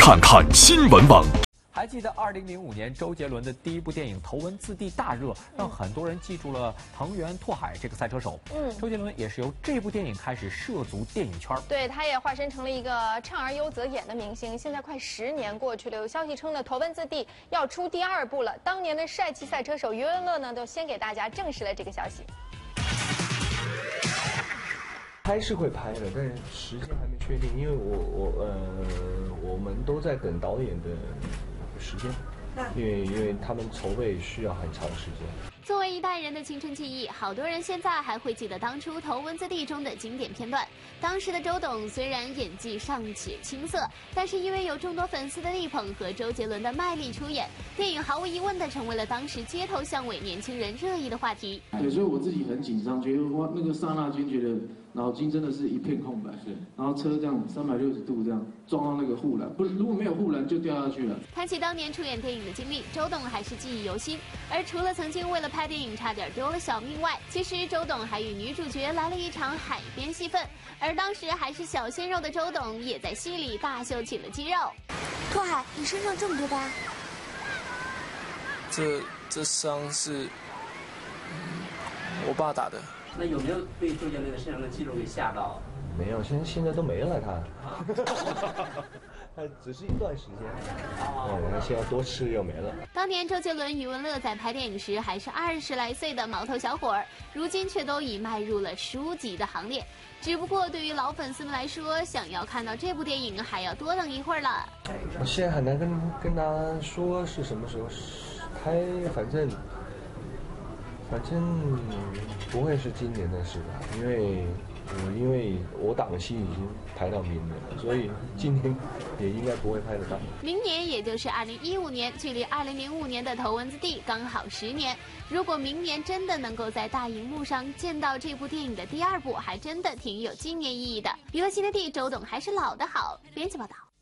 看看新闻网。 还记得2005年周杰伦的第一部电影《头文字 D》大热，让很多人记住了藤原拓海这个赛车手。周杰伦也是由这部电影开始涉足电影圈。 对，他也化身成了一个唱而优则演的明星。现在快10年过去了，有消息称呢，《头文字 D》要出第2部了。当年的帅气赛车手余文乐呢，都先给大家证实了这个消息。 拍是会拍的，但是时间还没确定，因为我们都在等导演的时间，因为他们筹备需要很长时间。 作为一代人的青春记忆，好多人现在还会记得当初《头文字 D》中的经典片段。当时的周董虽然演技尚且青涩，但是因为有众多粉丝的力捧和周杰伦的卖力出演，电影毫无疑问地成为了当时街头巷尾年轻人热议的话题。 对，所以我自己很紧张，觉得哇，那个刹那间觉得脑筋真的是一片空白，然后车这样360度这样撞到那个护栏，如果没有护栏就掉下去了。 谈起当年出演电影的经历，周董还是记忆犹新。而除了曾经为了拍电影差点丢了小命外，其实周董还与女主角来了一场海边戏份。而当时还是小鲜肉的周董，也在戏里大秀起了肌肉。 拓海，你身上这么多疤？ 这伤是我爸打的。 那有没有被周杰伦的身上的肌肉给吓到？ 没有，现在都没了他只是一段时间，他现在多吃又没了。 当年周杰伦、余文乐在拍电影时还是20来岁的毛头小伙儿，如今却都已迈入了书籍的行列。只不过对于老粉丝们来说，想要看到这部电影还要多等一会儿了。 我现在很难跟大家说是什么时候拍，反正不会是今年的事吧，因为我档期已经排到明年了，所以今年也应该不会拍得到。 明年也就是2015年，距离2005年的《头文字 D》刚好10年。如果明年真的能够在大荧幕上见到这部电影的第2部，还真的挺有纪念意义的。娱乐新天地，周董还是老的好。编辑报道。